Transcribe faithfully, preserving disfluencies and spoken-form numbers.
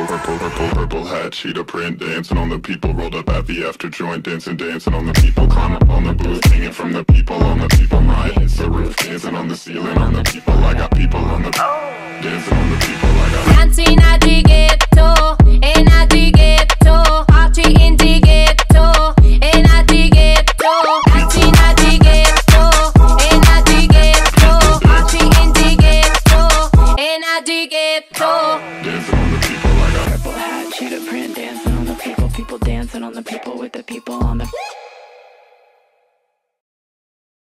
purple, purple, purple hat, cheetah print, dancing on the people, rolled up at the after joint, dancing, dancing on the people, climb up on the booth, hanging from the people, on the people, my hits the roof, dancing on the ceiling, on the people, I got people on the, dancing on the people, I got dancing at the ghetto, in at the ghetto, party in the ghetto, in at the ghetto, dancing at the ghetto, in at the ghetto, party in the ghetto, in at the ghetto.